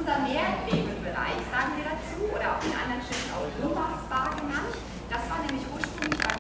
unser Nährlebenbereich, sagen wir dazu, oder auf den anderen Schriften auch Lumos